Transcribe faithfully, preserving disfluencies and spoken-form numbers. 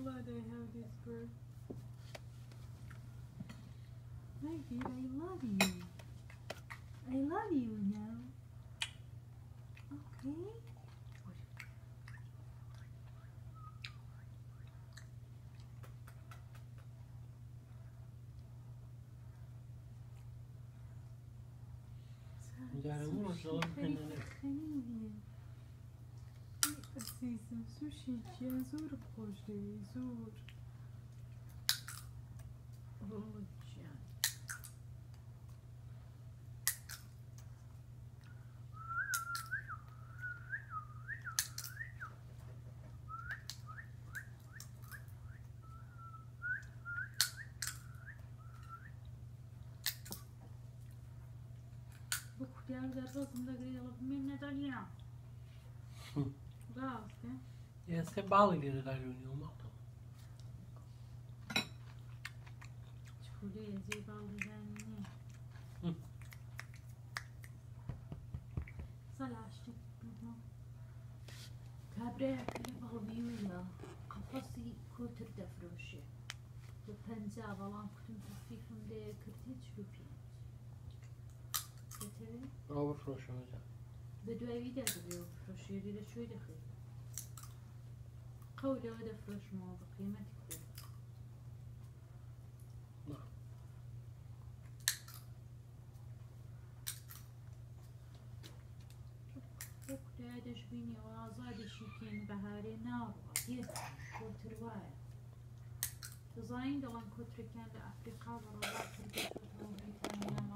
glad I have this bird. My dear, I love you. I love you now. Okay. جارمون شغل کننه. عزیزم سوشی چیه زور خوشی زور. اوه جان. بخوام در رازم داری الان من نداریم. راسته؟ یه سه بالی دیره دارونی اومدم. چوله زی بالی داریم. سلاشتی بیدم. کبره کلی بالی ولا قفصی کتر دفروشه. و پنجه اولام کتم تفیفم ده کرتی چوبی. بتری؟ آب فروش می‌ذارم. به دوایی داده بیو فروشی دیده شوی دخیل. قوله و دفروش ما بقیمتی خوب. نه. بقیه دش بینی و آزادشی کن بهاری نارو. یه کتر وای. تزاین دلان کتر کن به افریقا و رابط کرده و بریتانیا